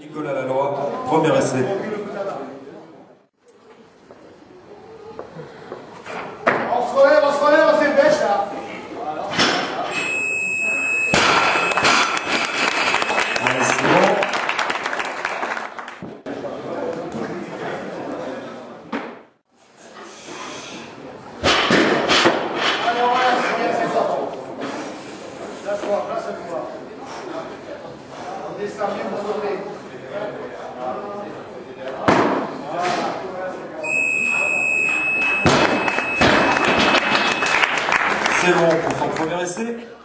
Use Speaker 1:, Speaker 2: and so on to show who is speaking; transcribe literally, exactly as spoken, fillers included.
Speaker 1: Nicolas Laloy, premier essai.
Speaker 2: On se relève, on se relève, on s'épêche là.
Speaker 1: Allez, c'est bon.
Speaker 2: Alors voilà, c'est bien, c'est ça. Place-toi, place-toi. On descend bien pour sauver.
Speaker 1: C'est bon pour son premier essai.